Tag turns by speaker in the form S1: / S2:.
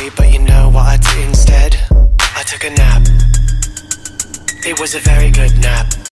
S1: sleep, but you know what I did instead? I took a nap. It was a very good nap.